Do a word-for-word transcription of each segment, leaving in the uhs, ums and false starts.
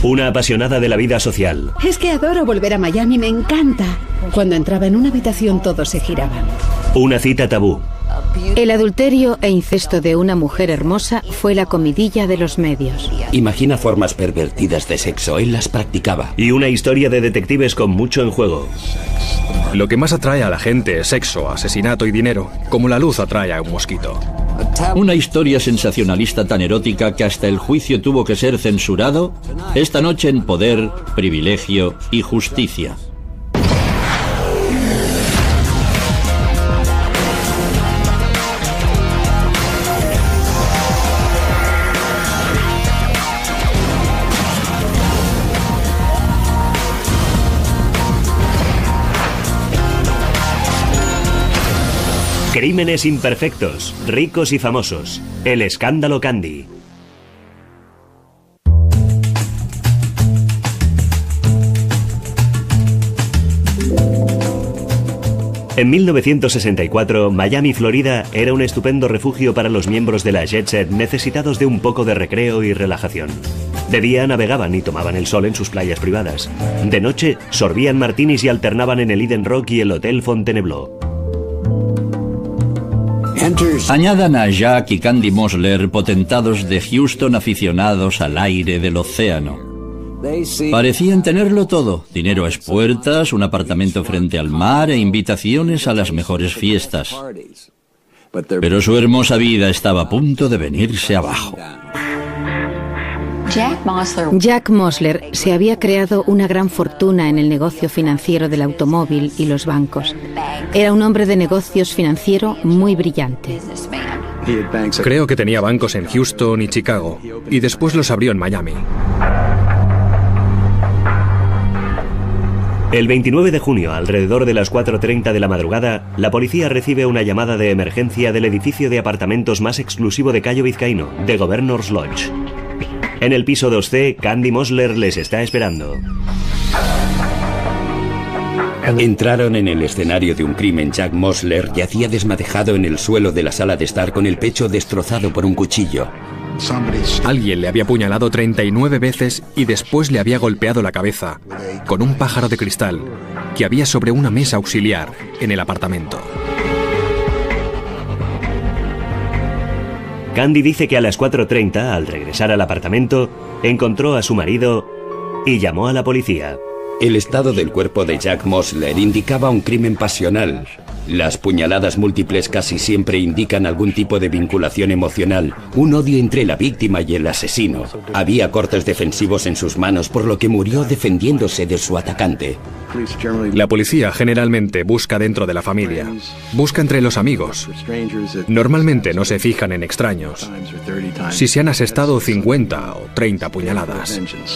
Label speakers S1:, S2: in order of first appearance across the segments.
S1: Una apasionada de la vida social.
S2: Es que adoro volver a Miami, me encanta. Cuando entraba en una habitación todos se giraban.
S1: Una cita tabú.
S3: El adulterio e incesto de una mujer hermosa fue la comidilla de los medios.
S4: Imagina formas pervertidas de sexo, él las practicaba.
S1: Y una historia de detectives con mucho en juego.
S5: Lo que más atrae a la gente es sexo, asesinato y dinero, como la luz atrae a un mosquito.
S6: Una historia sensacionalista tan erótica que hasta el juicio tuvo que ser censurado. Esta noche en Poder, Privilegio y Justicia.
S1: Crímenes imperfectos, ricos y famosos. El escándalo Candy. En mil novecientos sesenta y cuatro, Miami, Florida, era un estupendo refugio para los miembros de la Jet Set necesitados de un poco de recreo y relajación. De día navegaban y tomaban el sol en sus playas privadas. De noche, sorbían martinis y alternaban en el Eden Rock y el Hotel Fontainebleau.
S6: Añadan a Jack y Candy Mosler, potentados de Houston aficionados al aire del océano. Parecían tenerlo todo: dinero a expuertas, un apartamento frente al mar e invitaciones a las mejores fiestas. Pero su hermosa vida estaba a punto de venirse abajo.
S3: Jack Mosler se había creado una gran fortuna en el negocio financiero del automóvil y los bancos. Era un hombre de negocios financiero muy brillante.
S5: Creo que tenía bancos en Houston y Chicago, y después los abrió en Miami.
S1: El veintinueve de junio, alrededor de las cuatro treinta de la madrugada, la policía recibe una llamada de emergencia del edificio de apartamentos más exclusivo de Cayo Vizcaíno, The Governor's Lodge. En el piso dos C, Candy Mosler les está esperando.
S4: Entraron en el escenario de un crimen. Jack Mosler yacía desmadejado en el suelo de la sala de estar con el pecho destrozado por un cuchillo.
S5: Alguien le había apuñalado treinta y nueve veces y después le había golpeado la cabeza con un pájaro de cristal que había sobre una mesa auxiliar en el apartamento.
S1: Candy dice que a las cuatro treinta, al regresar al apartamento, encontró a su marido y llamó a la policía.
S4: El estado del cuerpo de Jack Mosler indicaba un crimen pasional. Las puñaladas múltiples casi siempre indican algún tipo de vinculación emocional, un odio entre la víctima y el asesino. Había cortes defensivos en sus manos, por lo que murió defendiéndose de su atacante.
S5: La policía generalmente busca dentro de la familia, busca entre los amigos. Normalmente no se fijan en extraños. Si se han asestado cincuenta o treinta puñaladas.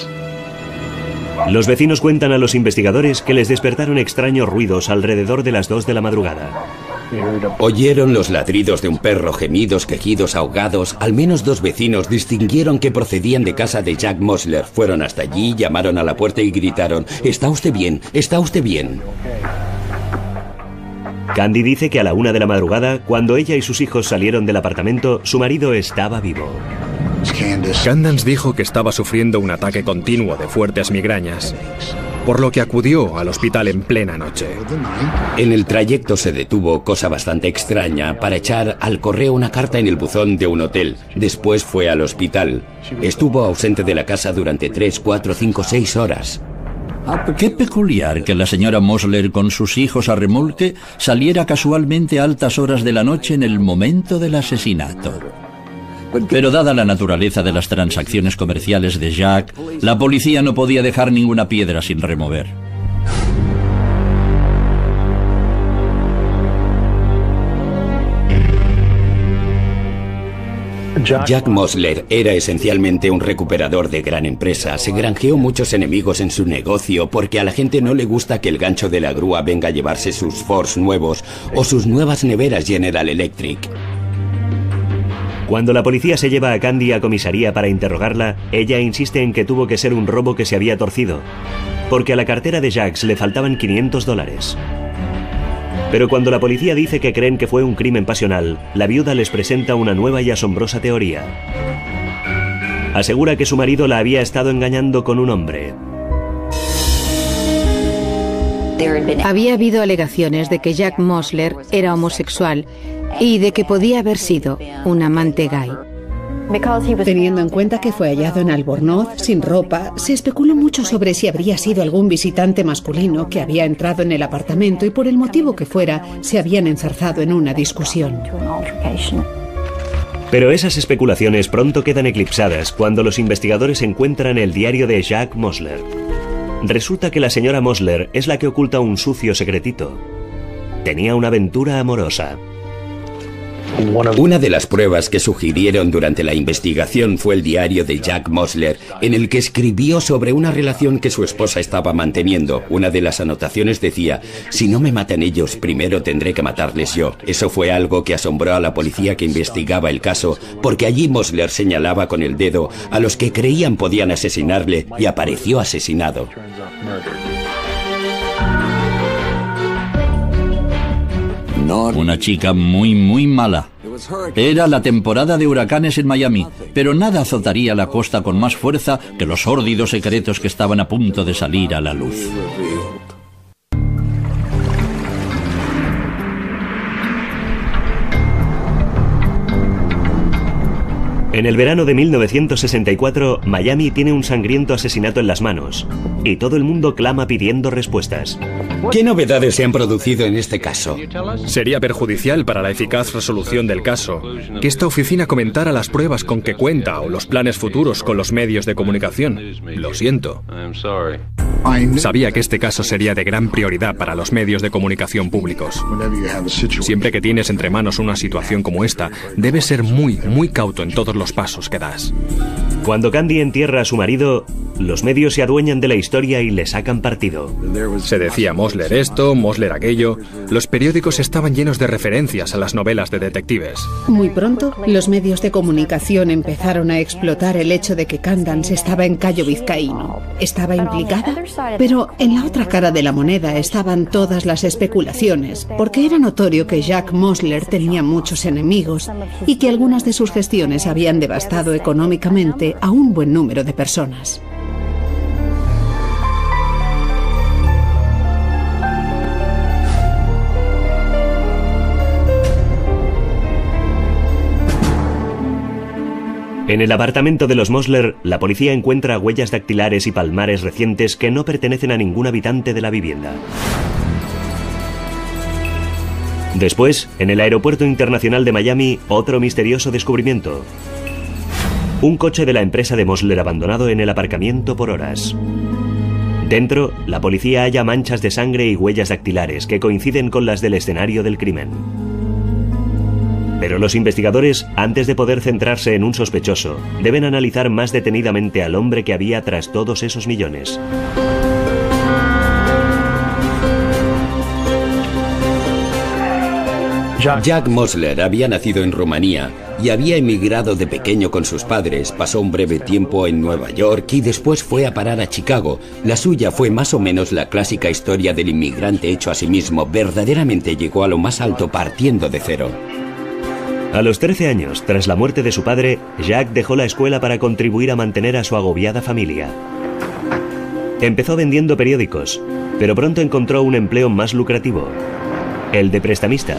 S1: Los vecinos cuentan a los investigadores que les despertaron extraños ruidos alrededor de las dos de la madrugada.
S4: Oyeron los ladridos de un perro, gemidos, quejidos, ahogados. Al menos dos vecinos distinguieron que procedían de casa de Jack Mosler. Fueron hasta allí, llamaron a la puerta y gritaron: ¿Está usted bien? ¿Está usted bien?
S1: Candy dice que a la una de la madrugada, cuando ella y sus hijos salieron del apartamento, su marido estaba vivo.
S5: Candace dijo que estaba sufriendo un ataque continuo de fuertes migrañas, por lo que acudió al hospital en plena noche.
S4: En el trayecto se detuvo, cosa bastante extraña, para echar al correo una carta en el buzón de un hotel. Después fue al hospital. Estuvo ausente de la casa durante tres, cuatro, cinco, seis horas.
S6: Qué peculiar que la señora Mosler con sus hijos a remolque saliera casualmente a altas horas de la noche en el momento del asesinato. Pero dada la naturaleza de las transacciones comerciales de Jack, la policía no podía dejar ninguna piedra sin remover.
S4: Jack Mosler era esencialmente un recuperador de gran empresa. Se granjeó muchos enemigos en su negocio porque a la gente no le gusta que el gancho de la grúa venga a llevarse sus Fords nuevos o sus nuevas neveras General Electric.
S1: Cuando la policía se lleva a Candy a comisaría para interrogarla, ella insiste en que tuvo que ser un robo que se había torcido, porque a la cartera de Jack le faltaban quinientos dólares. Pero cuando la policía dice que creen que fue un crimen pasional, la viuda les presenta una nueva y asombrosa teoría. asegura que su marido la había estado engañando con un hombre.
S3: Había habido alegaciones de que Jack Mosler era homosexual y de que podía haber sido un amante gay.
S2: Teniendo en cuenta que fue hallado en Albornoz, sin ropa, se especuló mucho sobre si habría sido algún visitante masculino que había entrado en el apartamento y por el motivo que fuera, se habían enzarzado en una discusión.
S1: Pero esas especulaciones pronto quedan eclipsadas cuando los investigadores encuentran el diario de Jack Mosler. Resulta que la señora Mosler es la que oculta un sucio secretito. Tenía una aventura amorosa.
S4: Una de las pruebas que sugirieron durante la investigación fue el diario de Jack Mosler, en el que escribió sobre una relación que su esposa estaba manteniendo. Una de las anotaciones decía: si no me matan ellos, primero tendré que matarles yo. Eso fue algo que asombró a la policía que investigaba el caso, porque allí Mosler señalaba con el dedo a los que creían podían asesinarle y apareció asesinado.
S6: Una chica muy, muy mala. Era la temporada de huracanes en Miami, pero nada azotaría la costa con más fuerza que los sórdidos secretos que estaban a punto de salir a la luz.
S1: En el verano de mil novecientos sesenta y cuatro, Miami tiene un sangriento asesinato en las manos, y todo el mundo clama pidiendo respuestas.
S4: ¿Qué novedades se han producido en este caso?
S5: Sería perjudicial para la eficaz resolución del caso que esta oficina comentara las pruebas con que cuenta o los planes futuros con los medios de comunicación. Lo siento. Sabía que este caso sería de gran prioridad para los medios de comunicación públicos. Siempre que tienes entre manos una situación como esta, debes ser muy, muy cauto en todos los pasos que das.
S1: Cuando Candy entierra a su marido, los medios se adueñan de la historia y le sacan partido.
S5: Se decía Mosler esto, Mosler aquello. Los periódicos estaban llenos de referencias a las novelas de detectives.
S2: Muy pronto, los medios de comunicación empezaron a explotar el hecho de que Candance estaba en Cayo Vizcaíno. ¿Estaba implicada? Pero en la otra cara de la moneda estaban todas las especulaciones, porque era notorio que Jack Mosler tenía muchos enemigos y que algunas de sus gestiones habían devastado económicamente a un buen número de personas.
S1: En el apartamento de los Mosler, la policía encuentra huellas dactilares y palmares recientes que no pertenecen a ningún habitante de la vivienda. Después, en el aeropuerto internacional de Miami, otro misterioso descubrimiento. Un coche de la empresa de Mosler abandonado en el aparcamiento por horas. Dentro, la policía halla manchas de sangre y huellas dactilares que coinciden con las del escenario del crimen. Pero los investigadores, antes de poder centrarse en un sospechoso, deben analizar más detenidamente al hombre que había tras todos esos millones.
S4: Jack Mosler había nacido en Rumanía y había emigrado de pequeño con sus padres. Pasó un breve tiempo en Nueva York y después fue a parar a Chicago. La suya fue más o menos la clásica historia del inmigrante hecho a sí mismo. Verdaderamente llegó a lo más alto partiendo de cero.
S1: A los trece años, tras la muerte de su padre, Jack dejó la escuela para contribuir a mantener a su agobiada familia. Empezó vendiendo periódicos, pero pronto encontró un empleo más lucrativo, el de prestamista.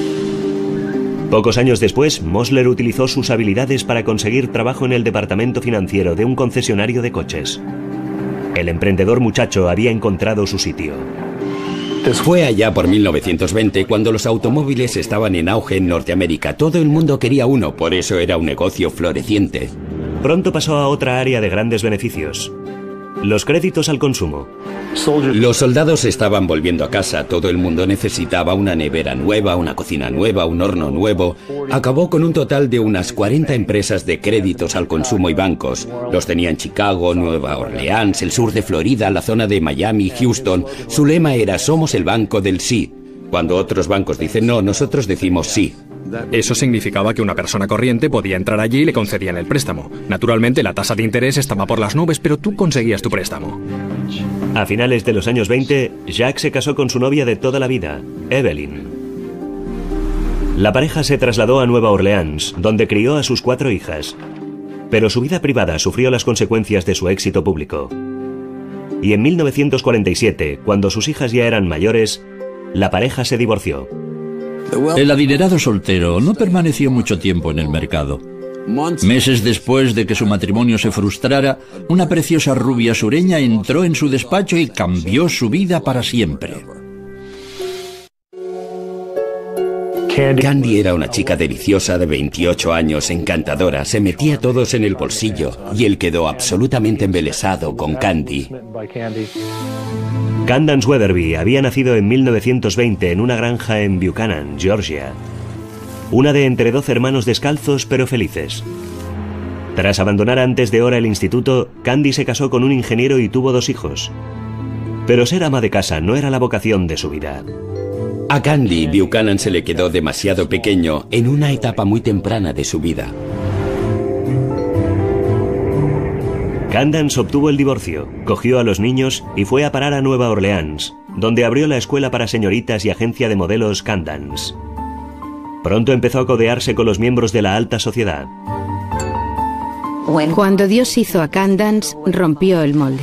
S1: Pocos años después, Mosler utilizó sus habilidades para conseguir trabajo en el departamento financiero de un concesionario de coches. El emprendedor muchacho había encontrado su sitio.
S4: Fue allá por mil novecientos veinte cuando los automóviles estaban en auge en Norteamérica. Todo el mundo quería uno, por eso era un negocio floreciente.
S1: Pronto pasó a otra área de grandes beneficios: los créditos al consumo.
S4: Los soldados estaban volviendo a casa, todo el mundo necesitaba una nevera nueva, una cocina nueva, un horno nuevo. Acabó con un total de unas cuarenta empresas de créditos al consumo y bancos. Los tenía en Chicago, Nueva Orleans, el sur de Florida, la zona de Miami, Houston. Su lema era: somos el banco del sí. Cuando otros bancos dicen no, nosotros decimos sí.
S5: Eso significaba que una persona corriente podía entrar allí y le concedían el préstamo. Naturalmente, la tasa de interés estaba por las nubes, pero tú conseguías tu préstamo.
S1: A finales de los años veinte, Jack se casó con su novia de toda la vida, Evelyn. La pareja se trasladó a Nueva Orleans, donde crió a sus cuatro hijas. Pero su vida privada sufrió las consecuencias de su éxito público. Y en mil novecientos cuarenta y siete, cuando sus hijas ya eran mayores, la pareja se divorció.
S6: El adinerado soltero no permaneció mucho tiempo en el mercado. Meses después de que su matrimonio se frustrara, una preciosa rubia sureña entró en su despacho y cambió su vida para siempre.
S4: Candy era una chica deliciosa de veintiocho años, encantadora, se metía a todos en el bolsillo y él quedó absolutamente embelesado con Candy.
S1: Candance Weatherby había nacido en mil novecientos veinte en una granja en Buchanan, Georgia. Una de entre doce hermanos descalzos pero felices. Tras abandonar antes de hora el instituto, Candy se casó con un ingeniero y tuvo dos hijos. Pero ser ama de casa no era la vocación de su vida.
S4: A Candy, Buchanan se le quedó demasiado pequeño en una etapa muy temprana de su vida.
S1: Candance obtuvo el divorcio, cogió a los niños y fue a parar a Nueva Orleans, donde abrió la escuela para señoritas y agencia de modelos Candance. Pronto empezó a codearse con los miembros de la alta sociedad.
S3: Cuando Dios hizo a Candance, rompió el molde.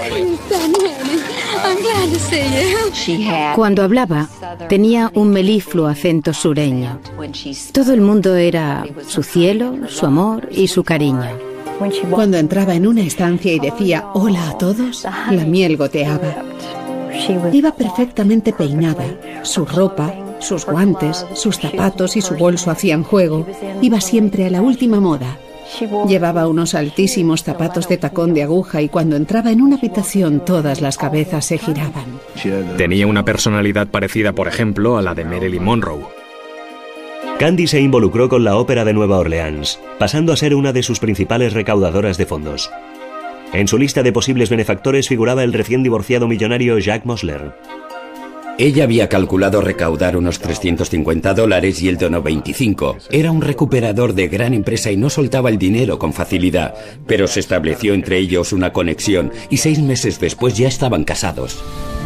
S3: Cuando hablaba, tenía un melifluo acento sureño. Todo el mundo era su cielo, su amor y su cariño.
S2: Cuando entraba en una estancia y decía hola a todos, la miel goteaba. Iba perfectamente peinada. Su ropa, sus guantes, sus zapatos y su bolso hacían juego. Iba siempre a la última moda. Llevaba unos altísimos zapatos de tacón de aguja y cuando entraba en una habitación todas las cabezas se giraban.
S5: Tenía una personalidad parecida, por ejemplo, a la de Marilyn Monroe.
S1: Candy se involucró con la Ópera de Nueva Orleans, pasando a ser una de sus principales recaudadoras de fondos. En su lista de posibles benefactores figuraba el recién divorciado millonario Jack Mosler.
S4: Ella había calculado recaudar unos trescientos cincuenta dólares y él donó veinticinco. Era un recuperador de gran empresa y no soltaba el dinero con facilidad, pero se estableció entre ellos una conexión y seis meses después ya estaban casados.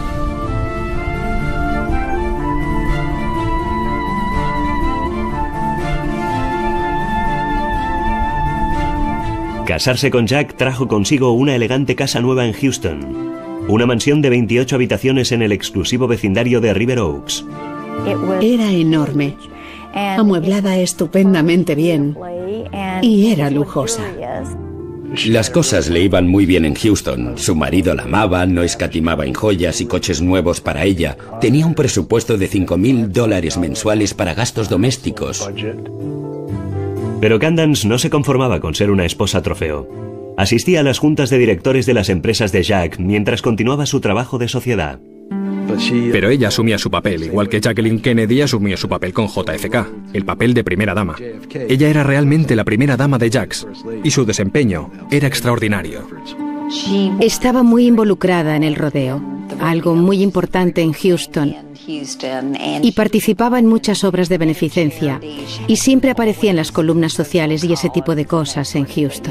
S1: Casarse con Jack trajo consigo una elegante casa nueva en Houston. Una mansión de veintiocho habitaciones en el exclusivo vecindario de River Oaks.
S2: Era enorme, amueblada estupendamente bien y era lujosa.
S4: Las cosas le iban muy bien en Houston. Su marido la amaba, no escatimaba en joyas y coches nuevos para ella. Tenía un presupuesto de cinco mil dólares mensuales para gastos domésticos.
S1: Pero Candance no se conformaba con ser una esposa trofeo. Asistía a las juntas de directores de las empresas de Jack mientras continuaba su trabajo de sociedad.
S5: Pero ella asumía su papel, igual que Jacqueline Kennedy asumió su papel con J F K, el papel de primera dama. Ella era realmente la primera dama de Jack's, y su desempeño era extraordinario.
S3: Estaba muy involucrada en el rodeo, algo muy importante en Houston, y participaba en muchas obras de beneficencia, y siempre aparecía en las columnas sociales y ese tipo de cosas en Houston.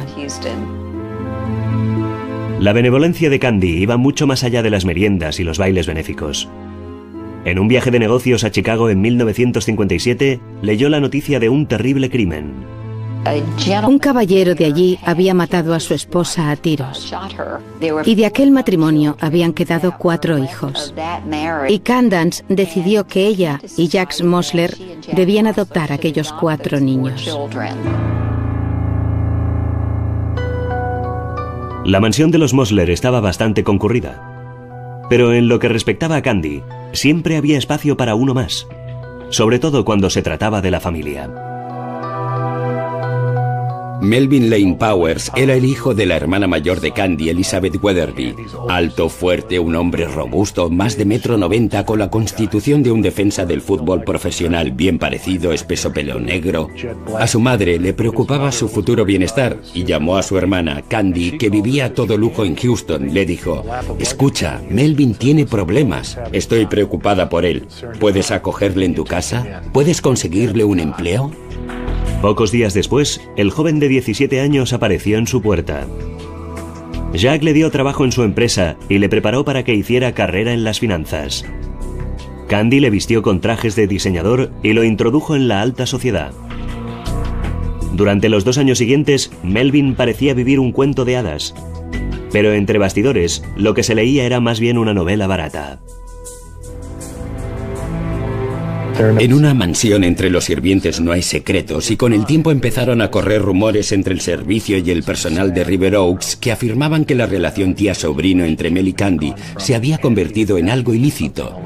S1: La benevolencia de Candy iba mucho más allá de las meriendas y los bailes benéficos. En un viaje de negocios a Chicago en mil novecientos cincuenta y siete, leyó la noticia de un terrible crimen.
S3: Un caballero de allí había matado a su esposa a tiros. Y de aquel matrimonio habían quedado cuatro hijos. Y Candance decidió que ella y Jack Mosler debían adoptar a aquellos cuatro niños.
S1: La mansión de los Mosler estaba bastante concurrida. Pero en lo que respectaba a Candy, siempre había espacio para uno más. Sobre todo cuando se trataba de la familia.
S4: Melvin Lane Powers era el hijo de la hermana mayor de Candy, Elizabeth Weatherby. Alto, fuerte, un hombre robusto, más de metro noventa, con la constitución de un defensa del fútbol profesional, bien parecido, espeso pelo negro. A su madre le preocupaba su futuro bienestar y llamó a su hermana, Candy, que vivía a todo lujo en Houston. Le dijo: escucha, Melvin tiene problemas. Estoy preocupada por él. ¿Puedes acogerle en tu casa? ¿Puedes conseguirle un empleo?
S1: Pocos días después, el joven de diecisiete años apareció en su puerta. Jack le dio trabajo en su empresa y le preparó para que hiciera carrera en las finanzas. Candy le vistió con trajes de diseñador y lo introdujo en la alta sociedad. Durante los dos años siguientes, Melvin parecía vivir un cuento de hadas. Pero entre bastidores, lo que se leía era más bien una novela barata.
S4: En una mansión entre los sirvientes no hay secretos, y con el tiempo empezaron a correr rumores entre el servicio y el personal de River Oaks que afirmaban que la relación tía-sobrino entre Mel y Candy se había convertido en algo ilícito.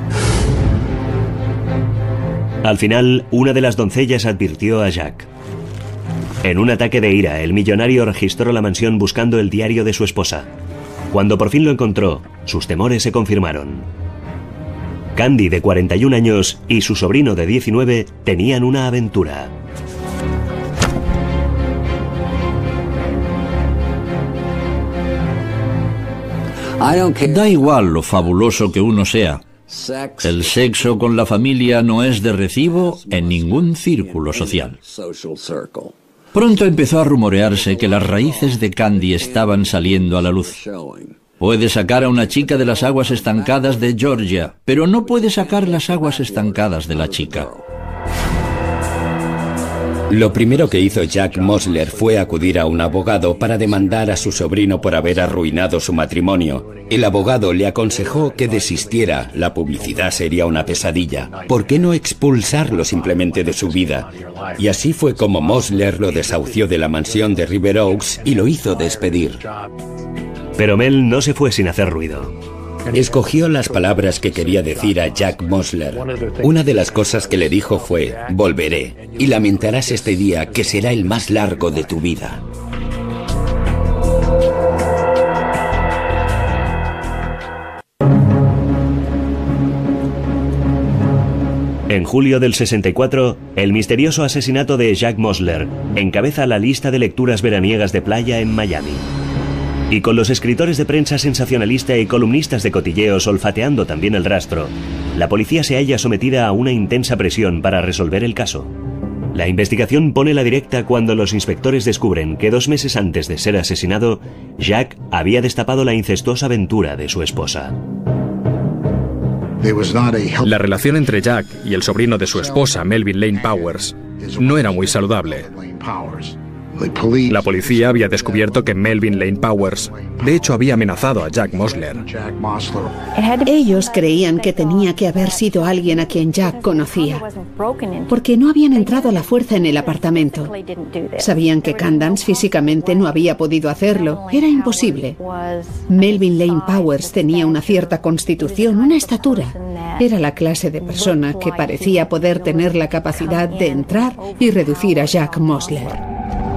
S1: Al final, una de las doncellas advirtió a Jack. En un ataque de ira, el millonario registró la mansión buscando el diario de su esposa. Cuando por fin lo encontró, sus temores se confirmaron. Candy, de cuarenta y un años, y su sobrino de diecinueve tenían una aventura.
S6: Da igual lo fabuloso que uno sea. El sexo con la familia no es de recibo en ningún círculo social. Pronto empezó a rumorearse que las raíces de Candy estaban saliendo a la luz. Puede sacar a una chica de las aguas estancadas de Georgia, pero no puede sacar las aguas estancadas de la chica.
S4: Lo primero que hizo Jack Mosler fue acudir a un abogado para demandar a su sobrino por haber arruinado su matrimonio. El abogado le aconsejó que desistiera, la publicidad sería una pesadilla. ¿Por qué no expulsarlo simplemente de su vida? Y así fue como Mosler lo desahució de la mansión de River Oaks y lo hizo despedir.
S1: Pero Mel no se fue sin hacer ruido.
S4: Escogió las palabras que quería decir a Jack Mosler. Una de las cosas que le dijo fue: volveré, y lamentarás este día que será el más largo de tu vida.
S1: En julio del sesenta y cuatro, el misterioso asesinato de Jack Mosler encabeza la lista de lecturas veraniegas de playa en Miami. Y con los escritores de prensa sensacionalista y columnistas de cotilleos olfateando también el rastro, la policía se halla sometida a una intensa presión para resolver el caso. La investigación pone la directa cuando los inspectores descubren que dos meses antes de ser asesinado, Jack había destapado la incestuosa aventura de su esposa.
S5: La relación entre Jack y el sobrino de su esposa, Melvin Lane Powers, no era muy saludable. La policía había descubierto que Melvin Lane Powers, de hecho, había amenazado a Jack Mosler.
S2: Ellos creían que tenía que haber sido alguien a quien Jack conocía, porque no habían entrado a la fuerza en el apartamento. Sabían que Candance físicamente no había podido hacerlo. Era imposible. Melvin Lane Powers tenía una cierta constitución, una estatura. Era la clase de persona que parecía poder tener la capacidad de entrar y reducir a Jack Mosler.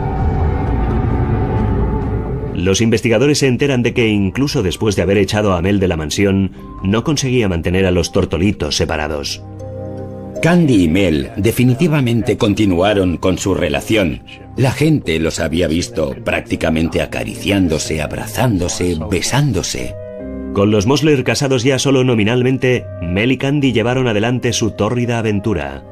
S1: Los investigadores se enteran de que incluso después de haber echado a Mel de la mansión, no conseguía mantener a los tortolitos separados.
S4: Candy y Mel definitivamente continuaron con su relación. La gente los había visto prácticamente acariciándose, abrazándose, besándose.
S1: Con los Mosler casados ya solo nominalmente, Mel y Candy llevaron adelante su tórrida aventura.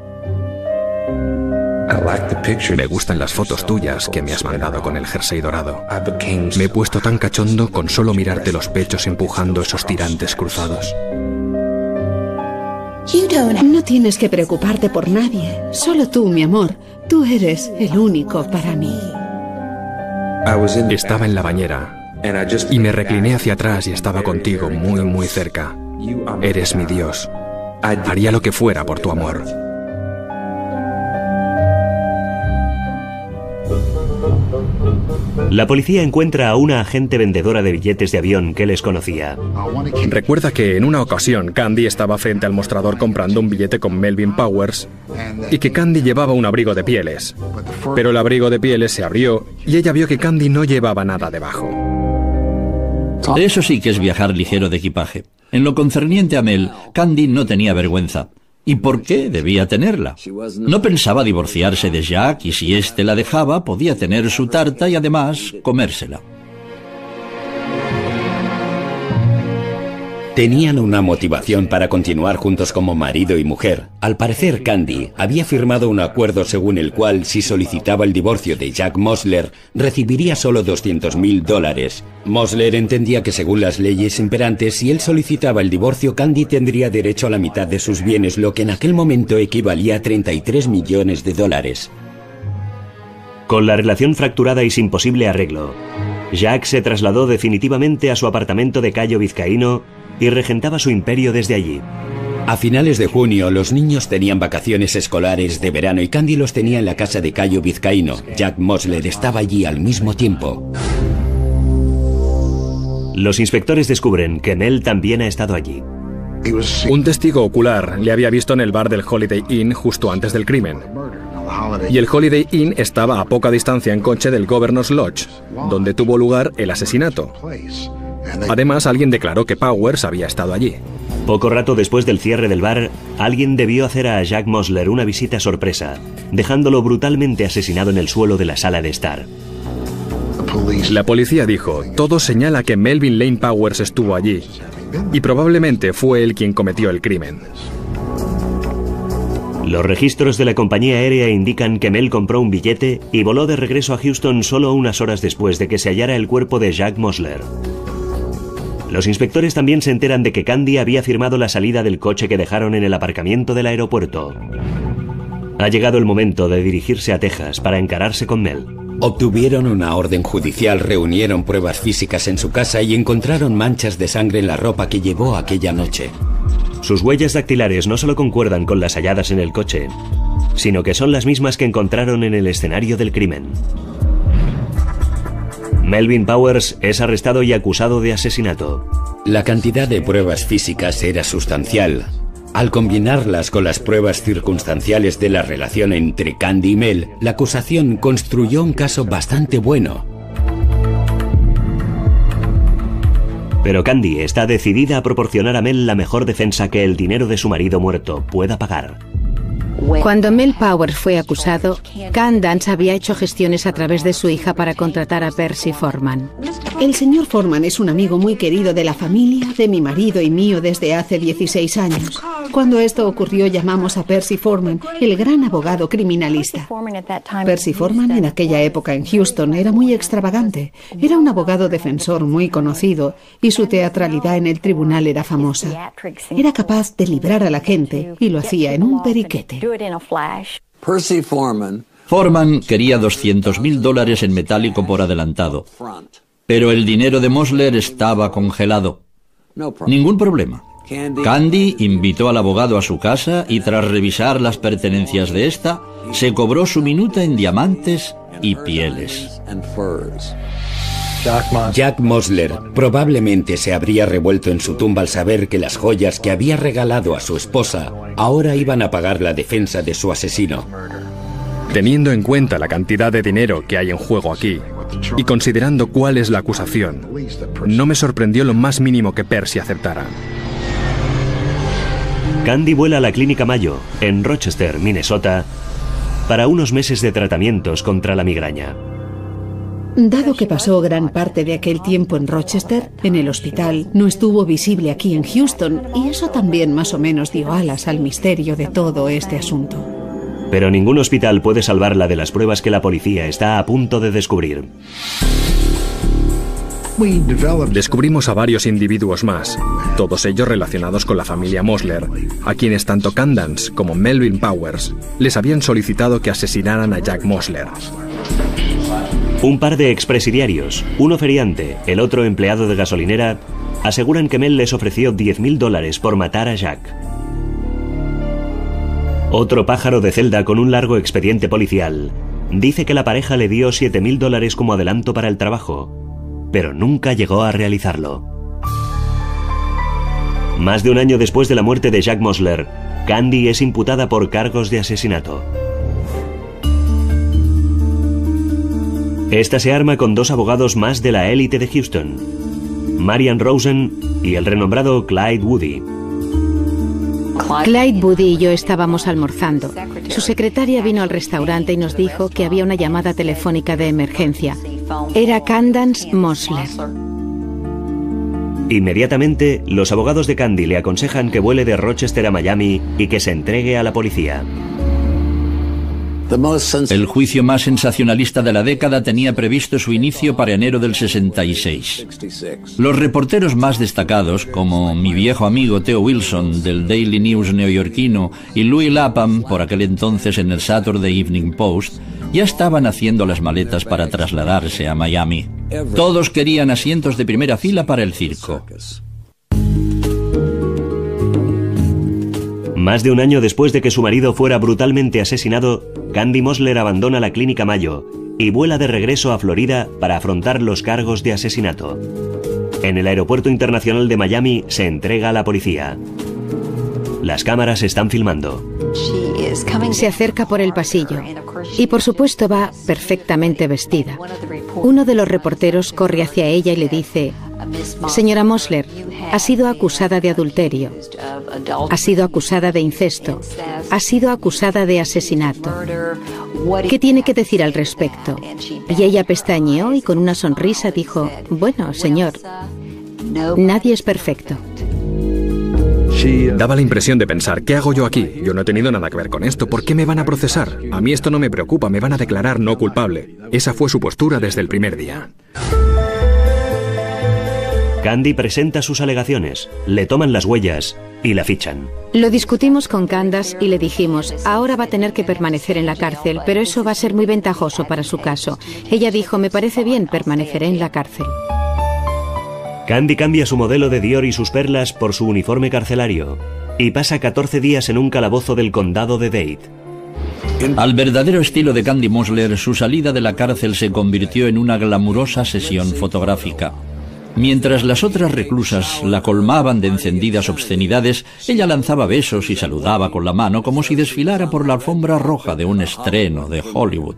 S5: Me gustan las fotos tuyas que me has mandado con el jersey dorado. Me he puesto tan cachondo con solo mirarte los pechos empujando esos tirantes cruzados.
S2: No tienes que preocuparte por nadie. Solo tú, mi amor. Tú eres el único para mí.
S5: Estaba en la bañera y me recliné hacia atrás y estaba contigo muy, muy cerca. Eres mi Dios. Haría lo que fuera por tu amor.
S1: La policía encuentra a una agente vendedora de billetes de avión que les conocía.
S5: Recuerda que en una ocasión Candy estaba frente al mostrador comprando un billete con Melvin Powers y que Candy llevaba un abrigo de pieles. Pero el abrigo de pieles se abrió y ella vio que Candy no llevaba nada debajo.
S6: Eso sí que es viajar ligero de equipaje. En lo concerniente a Mel, Candy no tenía vergüenza. ¿Y por qué debía tenerla? No pensaba divorciarse de Jack y si éste la dejaba, podía tener su tarta y además comérsela.
S4: Tenían una motivación para continuar juntos como marido y mujer. Al parecer, Candy había firmado un acuerdo según el cual, si solicitaba el divorcio de Jack Mosler, recibiría solo doscientos mil dólares. Mosler entendía que según las leyes imperantes, si él solicitaba el divorcio, Candy tendría derecho a la mitad de sus bienes, lo que en aquel momento equivalía a treinta y tres millones de dólares.
S1: Con la relación fracturada y sin posible arreglo, Jack se trasladó definitivamente a su apartamento de Cayo Vizcaíno y regentaba su imperio desde allí.
S4: A finales de junio, los niños tenían vacaciones escolares de verano y Candy los tenía en la casa de Cayo Vizcaíno. Jack Mosler estaba allí al mismo tiempo.
S1: Los inspectores descubren que Mel también ha estado allí.
S5: Un testigo ocular le había visto en el bar del Holiday Inn justo antes del crimen. Y el Holiday Inn estaba a poca distancia en coche del Governor's Lodge, donde tuvo lugar el asesinato. Además, alguien declaró que Powers había estado allí.
S1: Poco rato después del cierre del bar, alguien debió hacer a Jack Mosler una visita sorpresa, dejándolo brutalmente asesinado en el suelo de la sala de estar.
S5: La policía dijo, todo señala que Melvin Lane Powers estuvo allí, y probablemente fue él quien cometió el crimen.
S1: Los registros de la compañía aérea indican que Mel compró un billete y voló de regreso a Houston solo unas horas después de que se hallara el cuerpo de Jack Mosler. Los inspectores también se enteran de que Candy había firmado la salida del coche que dejaron en el aparcamiento del aeropuerto. Ha llegado el momento de dirigirse a Texas para encararse con Mel.
S4: Obtuvieron una orden judicial, reunieron pruebas físicas en su casa y encontraron manchas de sangre en la ropa que llevó aquella noche.
S1: Sus huellas dactilares no solo concuerdan con las halladas en el coche, sino que son las mismas que encontraron en el escenario del crimen. Melvin Powers es arrestado y acusado de asesinato.
S4: La cantidad de pruebas físicas era sustancial. Al combinarlas con las pruebas circunstanciales de la relación entre Candy y Mel, la acusación construyó un caso bastante bueno.
S1: Pero Candy está decidida a proporcionar a Mel la mejor defensa que el dinero de su marido muerto pueda pagar.
S3: Cuando Mel Powers fue acusado, Candance había hecho gestiones a través de su hija para contratar a Percy Foreman.
S2: El señor Foreman es un amigo muy querido de la familia, de mi marido y mío desde hace dieciséis años. Cuando esto ocurrió, llamamos a Percy Foreman, el gran abogado criminalista. Percy Foreman en aquella época en Houston era muy extravagante. Era un abogado defensor muy conocido y su teatralidad en el tribunal era famosa. Era capaz de librar a la gente y lo hacía en un periquete.
S7: Percy Foreman.
S6: Foreman quería doscientos mil dólares en metálico por adelantado, pero el dinero de Mosler estaba congelado. Ningún problema. Candy invitó al abogado a su casa y tras revisar las pertenencias de esta, se cobró su minuta en diamantes y pieles.
S4: Jack Mosler probablemente se habría revuelto en su tumba al saber que las joyas que había regalado a su esposa ahora iban a pagar la defensa de su asesino.
S5: Teniendo en cuenta la cantidad de dinero que hay en juego aquí, y considerando cuál es la acusación, no me sorprendió lo más mínimo que Percy aceptara.
S1: Candy vuela a la Clínica Mayo, en Rochester, Minnesota, para unos meses de tratamientos contra la migraña.
S2: Dado que pasó gran parte de aquel tiempo en Rochester, en el hospital, no estuvo visible aquí en Houston, y eso también más o menos dio alas al misterio de todo este asunto.
S1: Pero ningún hospital puede salvarla de las pruebas que la policía está a punto de descubrir.
S5: Descubrimos a varios individuos más, todos ellos relacionados con la familia Mosler, a quienes tanto Candance como Melvin Powers les habían solicitado que asesinaran a Jack Mosler.
S1: Un par de expresidiarios, uno feriante, el otro empleado de gasolinera, aseguran que Mel les ofreció diez mil dólares por matar a Jack. Otro pájaro de celda con un largo expediente policial dice que la pareja le dio siete mil dólares como adelanto para el trabajo, pero nunca llegó a realizarlo. Más de un año después de la muerte de Jack Mosler, Candy es imputada por cargos de asesinato. Esta se arma con dos abogados más de la élite de Houston, Marian Rosen y el renombrado Clyde Woody.
S3: Clyde Woody y yo estábamos almorzando. Su secretaria vino al restaurante y nos dijo que había una llamada telefónica de emergencia. Era Candance Mosler.
S1: Inmediatamente, los abogados de Candy le aconsejan que vuele de Rochester a Miami y que se entregue a la policía.
S6: El juicio más sensacionalista de la década tenía previsto su inicio para enero del sesenta y seis. Los reporteros más destacados, como mi viejo amigo Theo Wilson del Daily News neoyorquino y Louis Lapham, por aquel entonces en el Saturday Evening Post, ya estaban haciendo las maletas para trasladarse a Miami. Todos querían asientos de primera fila para el circo.
S1: Más de un año después de que su marido fuera brutalmente asesinado, Candy Mosler abandona la Clínica Mayo y vuela de regreso a Florida para afrontar los cargos de asesinato. En el Aeropuerto Internacional de Miami se entrega a la policía. Las cámaras están filmando.
S3: Se acerca por el pasillo y por supuesto va perfectamente vestida. Uno de los reporteros corre hacia ella y le dice: Señora Mosler, ha sido acusada de adulterio, ha sido acusada de incesto, ha sido acusada de asesinato. ¿Qué tiene que decir al respecto? Y ella pestañeó y con una sonrisa dijo: Bueno, señor, nadie es perfecto.
S5: Daba la impresión de pensar, ¿qué hago yo aquí? Yo no he tenido nada que ver con esto, ¿por qué me van a procesar? A mí esto no me preocupa, me van a declarar no culpable. Esa fue su postura desde el primer día.
S1: Candy presenta sus alegaciones, le toman las huellas y la fichan.
S3: Lo discutimos con Candace y le dijimos: ahora va a tener que permanecer en la cárcel, pero eso va a ser muy ventajoso para su caso. Ella dijo: me parece bien, permaneceré en la cárcel.
S1: Candy cambia su modelo de Dior y sus perlas por su uniforme carcelario y pasa catorce días en un calabozo del condado de Dade.
S6: Al verdadero estilo de Candy Mosler, su salida de la cárcel se convirtió en una glamurosa sesión fotográfica. Mientras las otras reclusas la colmaban de encendidas obscenidades, ella lanzaba besos y saludaba con la mano como si desfilara por la alfombra roja de un estreno de Hollywood.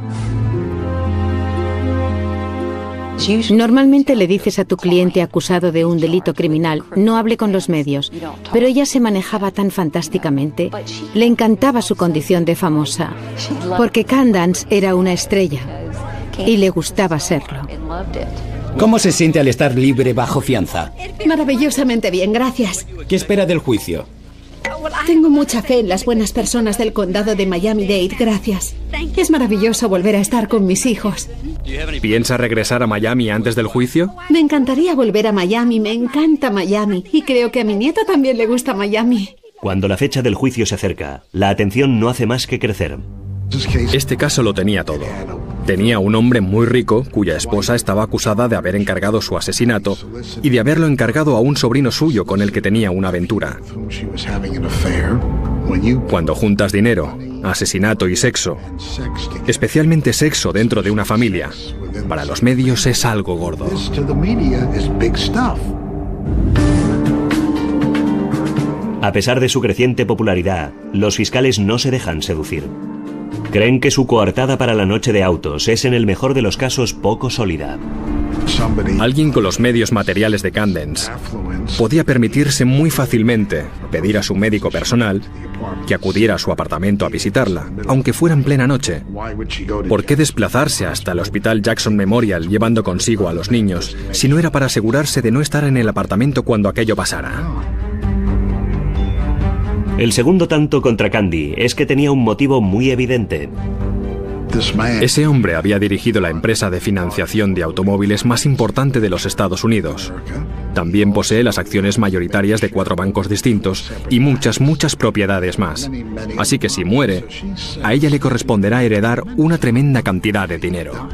S3: Normalmente le dices a tu cliente acusado de un delito criminal: no hable con los medios, pero ella se manejaba tan fantásticamente. Le encantaba su condición de famosa, porque Candace era una estrella y le gustaba serlo.
S4: ¿Cómo se siente al estar libre bajo fianza?
S2: Maravillosamente bien, gracias.
S4: ¿Qué espera del juicio?
S2: Tengo mucha fe en las buenas personas del condado de Miami-Dade, gracias. Es maravilloso volver a estar con mis hijos.
S5: ¿Piensa regresar a Miami antes del juicio?
S2: Me encantaría volver a Miami, me encanta Miami. Y creo que a mi nieto también le gusta Miami.
S1: Cuando la fecha del juicio se acerca, la atención no hace más que crecer.
S5: Este caso lo tenía todo. Tenía un hombre muy rico cuya esposa estaba acusada de haber encargado su asesinato y de haberlo encargado a un sobrino suyo con el que tenía una aventura. Cuando juntas dinero, asesinato y sexo, especialmente sexo dentro de una familia, para los medios es algo gordo.
S1: A pesar de su creciente popularidad, los fiscales no se dejan seducir. Creen que su coartada para la noche de autos es, en el mejor de los casos, poco sólida.
S5: Alguien con los medios materiales de Candace podía permitirse muy fácilmente pedir a su médico personal que acudiera a su apartamento a visitarla, aunque fuera en plena noche. ¿Por qué desplazarse hasta el Hospital Jackson Memorial llevando consigo a los niños, si no era para asegurarse de no estar en el apartamento cuando aquello pasara?
S1: El segundo tanto contra Candy es que tenía un motivo muy evidente.
S5: Ese hombre había dirigido la empresa de financiación de automóviles más importante de los Estados Unidos. También posee las acciones mayoritarias de cuatro bancos distintos y muchas, muchas propiedades más. Así que si muere, a ella le corresponderá heredar una tremenda cantidad de dinero.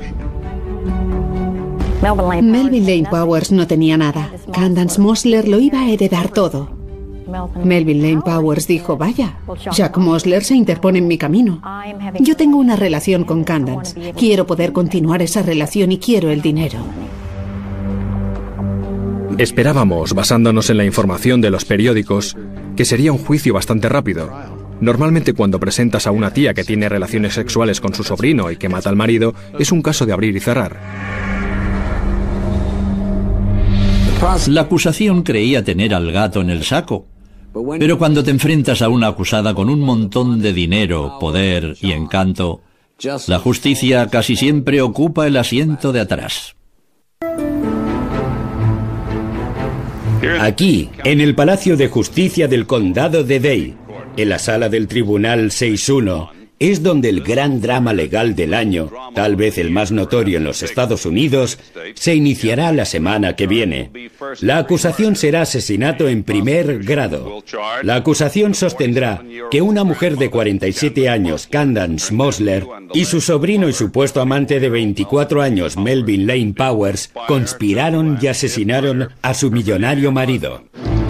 S2: Melvin Lane Powers no tenía nada. Candace Mosler lo iba a heredar todo. Melvin Lane Powers dijo: vaya, Jack Mosler se interpone en mi camino. Yo tengo una relación con Candace. Quiero poder continuar esa relación y quiero el dinero.
S5: Esperábamos, basándonos en la información de los periódicos, que sería un juicio bastante rápido. Normalmente cuando presentas a una tía que tiene relaciones sexuales con su sobrino y que mata al marido, es un caso de abrir y cerrar.
S6: La acusación creía tener al gato en el saco. Pero cuando te enfrentas a una acusada con un montón de dinero, poder y encanto, la justicia casi siempre ocupa el asiento de atrás.
S4: Aquí, en el Palacio de Justicia del Condado de Dade, en la sala del Tribunal seis uno, es donde el gran drama legal del año, tal vez el más notorio en los Estados Unidos, se iniciará la semana que viene. La acusación será asesinato en primer grado. La acusación sostendrá que una mujer de cuarenta y siete años, Candace Mosler, y su sobrino y supuesto amante de veinticuatro años, Melvin Lane Powers, conspiraron y asesinaron a su millonario marido.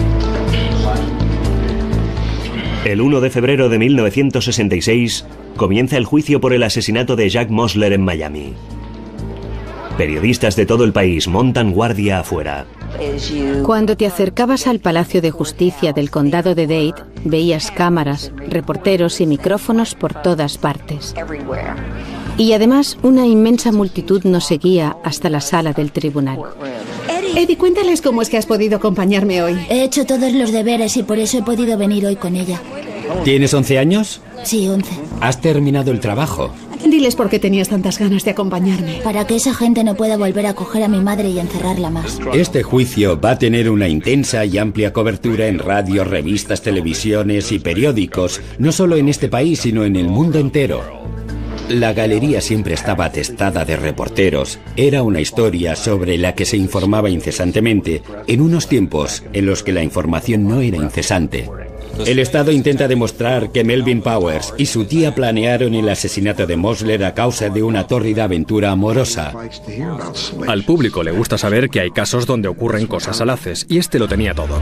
S1: El uno de febrero de mil novecientos sesenta y seis comienza el juicio por el asesinato de Jack Mosler en Miami. Periodistas de todo el país montan guardia afuera.
S3: Cuando te acercabas al Palacio de Justicia del Condado de Dade, veías cámaras, reporteros y micrófonos por todas partes. Y además, una inmensa multitud nos seguía hasta la sala del tribunal.
S2: Eddie, cuéntales cómo es que has podido acompañarme hoy.
S8: He hecho todos los deberes y por eso he podido venir hoy con ella.
S4: ¿Tienes once años?
S8: Sí, once.
S4: ¿Has terminado el trabajo?
S2: Diles por qué tenías tantas ganas de acompañarme.
S8: Para que esa gente no pueda volver a coger a mi madre y encerrarla más.
S4: Este juicio va a tener una intensa y amplia cobertura en radio, revistas, televisiones y periódicos, no solo en este país, sino en el mundo entero. La galería siempre estaba atestada de reporteros. Era una historia sobre la que se informaba incesantemente, en unos tiempos en los que la información no era incesante. El Estado intenta demostrar que Melvin Powers y su tía planearon el asesinato de Mosler a causa de una tórrida aventura amorosa.
S5: Al público le gusta saber que hay casos donde ocurren cosas salaces, y este lo tenía todo.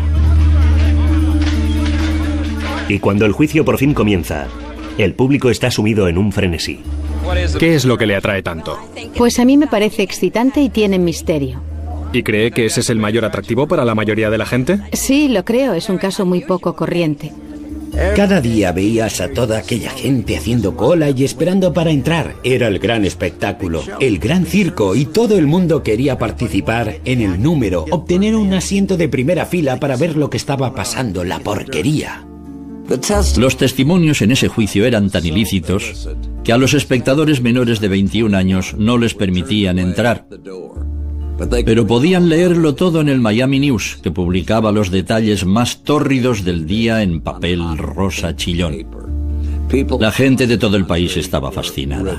S1: Y cuando el juicio por fin comienza, el público está sumido en un frenesí.
S5: ¿Qué es lo que le atrae tanto?
S3: Pues a mí me parece excitante y tiene misterio.
S5: ¿Y cree que ese es el mayor atractivo para la mayoría de la gente?
S3: Sí, lo creo, es un caso muy poco corriente.
S4: Cada día veías a toda aquella gente haciendo cola y esperando para entrar. Era el gran espectáculo, el gran circo, y todo el mundo quería participar en el número, obtener un asiento de primera fila para ver lo que estaba pasando, la porquería.
S6: Los testimonios en ese juicio eran tan ilícitos que a los espectadores menores de veintiún años no les permitían entrar. Pero podían leerlo todo en el Miami News, que publicaba los detalles más tórridos del día en papel rosa chillón. La gente de todo el país estaba fascinada.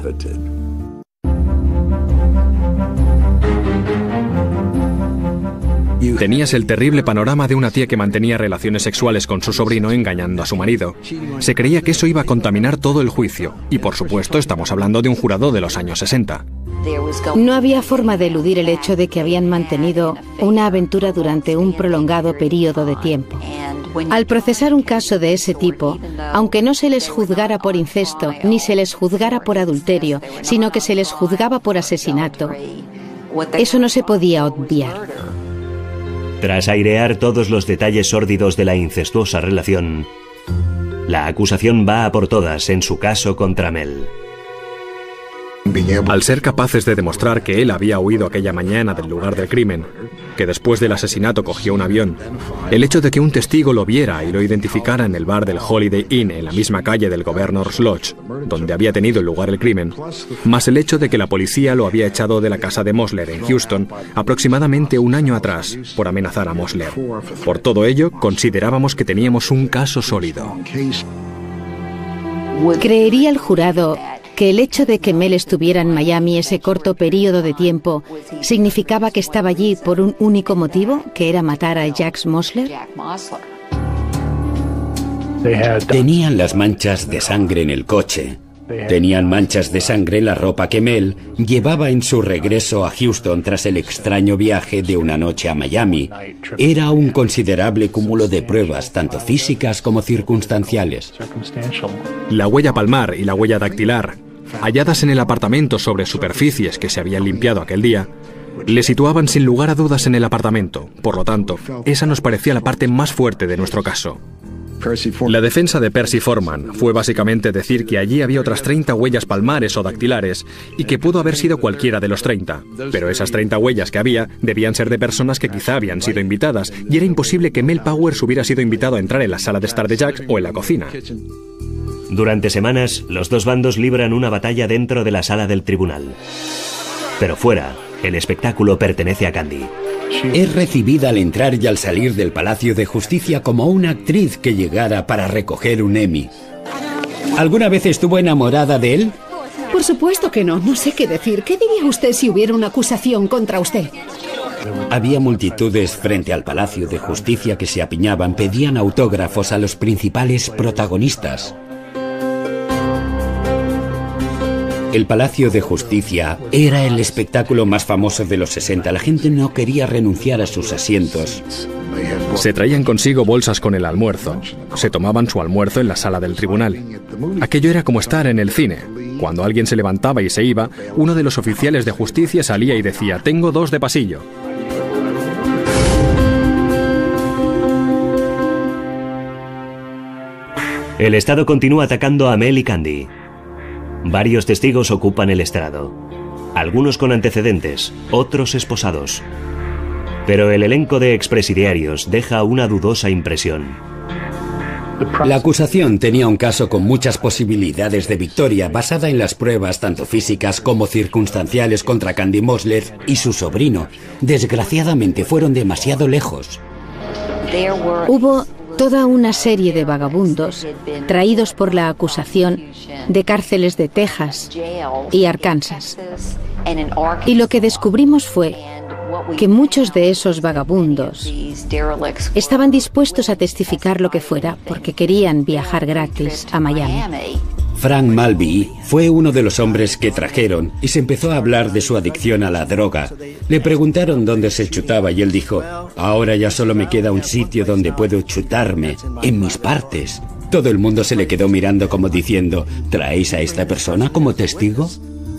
S5: Tenías el terrible panorama de una tía que mantenía relaciones sexuales con su sobrino engañando a su marido. Se creía que eso iba a contaminar todo el juicio. Y por supuesto estamos hablando de un jurado de los años sesenta.
S3: No había forma de eludir el hecho de que habían mantenido una aventura durante un prolongado periodo de tiempo. Al procesar un caso de ese tipo, aunque no se les juzgara por incesto ni se les juzgara por adulterio, sino que se les juzgaba por asesinato, eso no se podía obviar.
S1: Tras airear todos los detalles sórdidos de la incestuosa relación, la acusación va a por todas en su caso contra Mel.
S5: Al ser capaces de demostrar que él había huido aquella mañana del lugar del crimen, que después del asesinato cogió un avión, el hecho de que un testigo lo viera y lo identificara en el bar del Holiday Inn en la misma calle del Governor's Lodge, donde había tenido lugar el crimen, más el hecho de que la policía lo había echado de la casa de Mosler en Houston aproximadamente un año atrás por amenazar a Mosler. Por todo ello, considerábamos que teníamos un caso sólido.
S3: ¿Creería el jurado que el hecho de que Mel estuviera en Miami ese corto periodo de tiempo significaba que estaba allí por un único motivo, que era matar a Jack Mosler?
S4: Tenían las manchas de sangre en el coche. Tenían manchas de sangre en la ropa que Mel llevaba en su regreso a Houston tras el extraño viaje de una noche a Miami. Era un considerable cúmulo de pruebas, tanto físicas como circunstanciales.
S5: La huella palmar y la huella dactilar, halladas en el apartamento sobre superficies que se habían limpiado aquel día, le situaban sin lugar a dudas en el apartamento. Por lo tanto, esa nos parecía la parte más fuerte de nuestro caso. La defensa de Percy Foreman fue básicamente decir que allí había otras treinta huellas palmares o dactilares y que pudo haber sido cualquiera de los treinta. Pero esas treinta huellas que había debían ser de personas que quizá habían sido invitadas, y era imposible que Mel Powers hubiera sido invitado a entrar en la sala de estar de Jack o en la cocina.
S1: Durante semanas, los dos bandos libran una batalla dentro de la sala del tribunal. Pero fuera, el espectáculo pertenece a Candy.
S4: Es recibida al entrar y al salir del Palacio de Justicia como una actriz que llegara para recoger un Emmy. ¿Alguna vez estuvo enamorada de él?
S2: Por supuesto que no. No sé qué decir. ¿Qué diría usted si hubiera una acusación contra usted?
S4: Había multitudes frente al Palacio de Justicia que se apiñaban, pedían autógrafos a los principales protagonistas. El Palacio de Justicia era el espectáculo más famoso de los sesenta. La gente no quería renunciar a sus asientos.
S5: Se traían consigo bolsas con el almuerzo. Se tomaban su almuerzo en la sala del tribunal. Aquello era como estar en el cine. Cuando alguien se levantaba y se iba, uno de los oficiales de justicia salía y decía: «Tengo dos de pasillo».
S1: El Estado continúa atacando a Mel y Candy. Varios testigos ocupan el estrado. Algunos con antecedentes, otros esposados. Pero el elenco de expresidiarios deja una dudosa impresión.
S4: La acusación tenía un caso con muchas posibilidades de victoria, basada en las pruebas tanto físicas como circunstanciales contra Candy Mosler y su sobrino. Desgraciadamente fueron demasiado lejos.
S3: Hubo toda una serie de vagabundos traídos por la acusación de cárceles de Texas y Arkansas. Y lo que descubrimos fue que muchos de esos vagabundos estaban dispuestos a testificar lo que fuera porque querían viajar gratis a Miami.
S4: Frank Malby fue uno de los hombres que trajeron y se empezó a hablar de su adicción a la droga. Le preguntaron dónde se chutaba y él dijo: «Ahora ya solo me queda un sitio donde puedo chutarme, en mis partes». Todo el mundo se le quedó mirando como diciendo: «¿Traéis a esta persona como testigo?».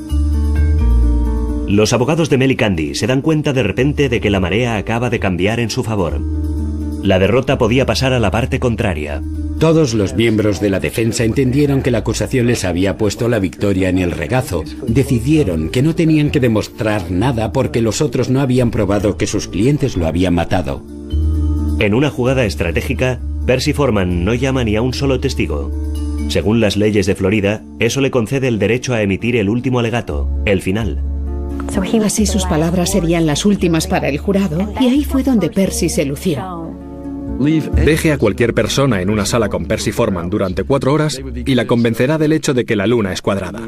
S1: Los abogados de Mel y Candy se dan cuenta de repente de que la marea acaba de cambiar en su favor. La derrota podía pasar a la parte contraria.
S4: Todos los miembros de la defensa entendieron que la acusación les había puesto la victoria en el regazo. Decidieron que no tenían que demostrar nada porque los otros no habían probado que sus clientes lo habían matado.
S1: En una jugada estratégica, Percy Foreman no llama ni a un solo testigo. Según las leyes de Florida, eso le concede el derecho a emitir el último alegato, el final.
S2: Así sus palabras serían las últimas para el jurado, y ahí fue donde Percy se lució.
S5: Deje a cualquier persona en una sala con Percy Foreman durante cuatro horas y la convencerá del hecho de que la luna es cuadrada.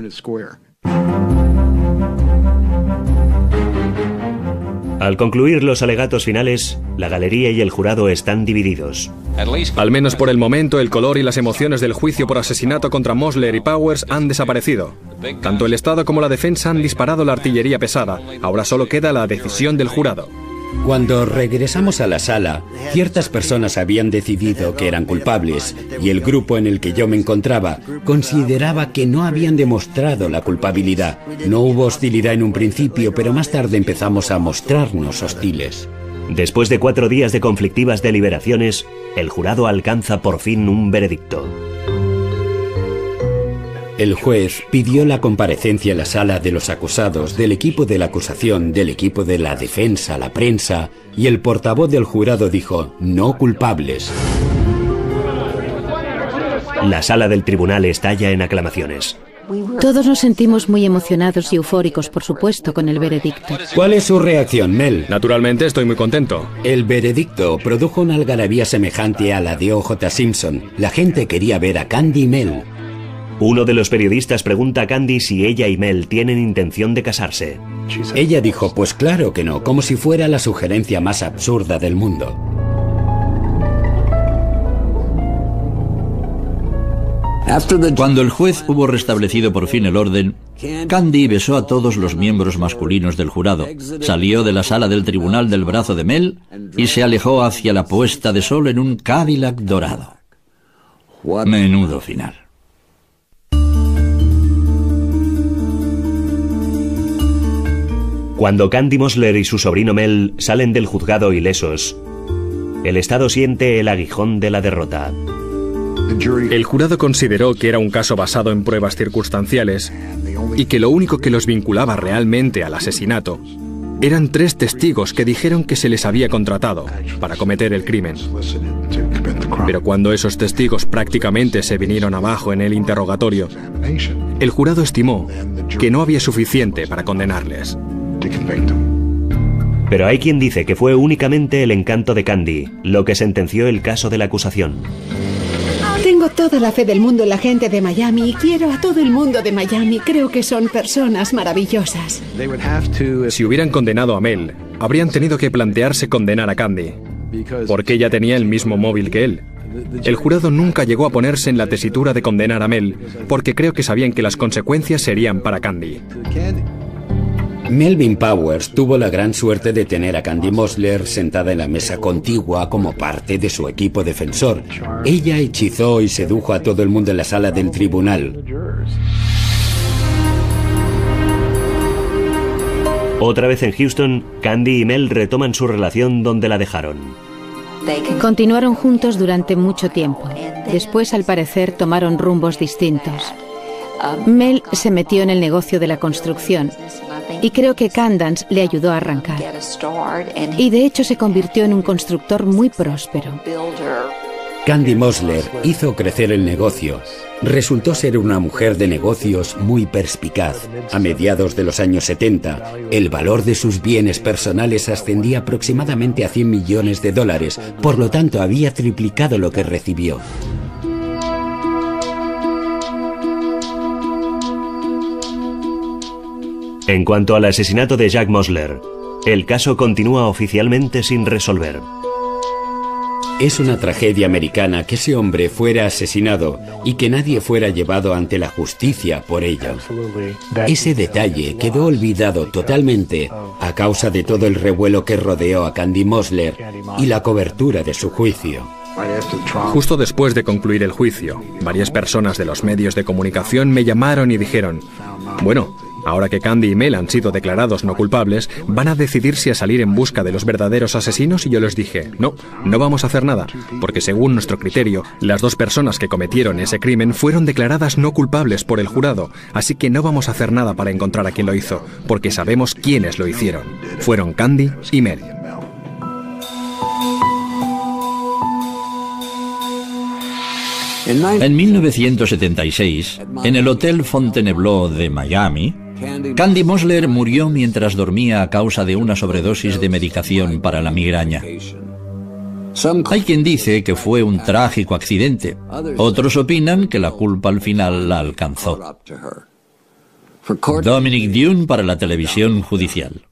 S1: Al concluir los alegatos finales, la galería y el jurado están divididos.
S5: Al menos por el momento, el color y las emociones del juicio por asesinato contra Mosler y Powers han desaparecido. Tanto el Estado como la defensa han disparado la artillería pesada. Ahora solo queda la decisión del jurado.
S4: Cuando regresamos a la sala, ciertas personas habían decidido que eran culpables y el grupo en el que yo me encontraba consideraba que no habían demostrado la culpabilidad. No hubo hostilidad en un principio, pero más tarde empezamos a mostrarnos hostiles.
S1: Después de cuatro días de conflictivas deliberaciones, el jurado alcanza por fin un veredicto.
S4: El juez pidió la comparecencia en la sala de los acusados, del equipo de la acusación, del equipo de la defensa, la prensa, y el portavoz del jurado dijo: no culpables.
S1: La sala del tribunal estalla en aclamaciones.
S3: Todos nos sentimos muy emocionados y eufóricos, por supuesto, con el veredicto.
S4: ¿Cuál es su reacción, Mel?
S5: Naturalmente estoy muy contento.
S4: El veredicto produjo una algarabía semejante a la de O J Simpson. La gente quería ver a Candy y Mel.
S1: Uno de los periodistas pregunta a Candy si ella y Mel tienen intención de casarse.
S4: Ella dijo: pues claro que no, como si fuera la sugerencia más absurda del mundo.
S6: Cuando el juez hubo restablecido por fin el orden, Candy besó a todos los miembros masculinos del jurado, salió de la sala del tribunal del brazo de Mel y se alejó hacia la puesta de sol en un Cadillac dorado. Menudo final.
S1: Cuando Candy Mosler y su sobrino Mel salen del juzgado ilesos, el Estado siente el aguijón de la derrota.
S5: El jurado consideró que era un caso basado en pruebas circunstanciales y que lo único que los vinculaba realmente al asesinato eran tres testigos que dijeron que se les había contratado para cometer el crimen. Pero cuando esos testigos prácticamente se vinieron abajo en el interrogatorio, el jurado estimó que no había suficiente para condenarles.
S1: Pero hay quien dice que fue únicamente el encanto de Candy lo que sentenció el caso de la acusación.
S2: Tengo Tengo toda la fe del mundo en la gente de Miami y quiero a todo el mundo de Miami. Creo que son personas maravillosas.
S5: Si hubieran condenado a Mel, habrían tenido que plantearse condenar a Candy, porque ella tenía el mismo móvil que él. El jurado nunca llegó a ponerse en la tesitura de condenar a Mel, porque creo que sabían que las consecuencias serían para Candy.
S4: Melvin Powers tuvo la gran suerte de tener a Candy Mosler sentada en la mesa contigua como parte de su equipo defensor. Ella hechizó y sedujo a todo el mundo en la sala del tribunal.
S1: Otra vez en Houston, Candy y Mel retoman su relación donde la dejaron.
S3: Continuaron juntos durante mucho tiempo. Después, al parecer, tomaron rumbos distintos. Mel se metió en el negocio de la construcción y creo que Candance le ayudó a arrancar. Y de hecho se convirtió en un constructor muy próspero.
S4: Candy Mosler hizo crecer el negocio. Resultó ser una mujer de negocios muy perspicaz. A mediados de los años setenta, el valor de sus bienes personales ascendía aproximadamente a cien millones de dólares, por lo tanto había triplicado lo que recibió.
S1: En cuanto al asesinato de Jack Mosler, el caso continúa oficialmente sin resolver.
S4: Es una tragedia americana que ese hombre fuera asesinado y que nadie fuera llevado ante la justicia por ello. Ese detalle quedó olvidado totalmente a causa de todo el revuelo que rodeó a Candy Mosler y la cobertura de su juicio.
S5: Justo después de concluir el juicio, varias personas de los medios de comunicación me llamaron y dijeron: bueno, ahora que Candy y Mel han sido declarados no culpables, ¿van a decidir si a salir en busca de los verdaderos asesinos? Y yo les dije, no, no vamos a hacer nada, porque según nuestro criterio, las dos personas que cometieron ese crimen fueron declaradas no culpables por el jurado, así que no vamos a hacer nada para encontrar a quien lo hizo, porque sabemos quiénes lo hicieron. Fueron Candy y Mel.
S6: En mil novecientos setenta y seis, en el Hotel Fontainebleau de Miami, Candy Mosler murió mientras dormía a causa de una sobredosis de medicación para la migraña. Hay quien dice que fue un trágico accidente. Otros opinan que la culpa al final la alcanzó. Dominic Dune para la televisión judicial.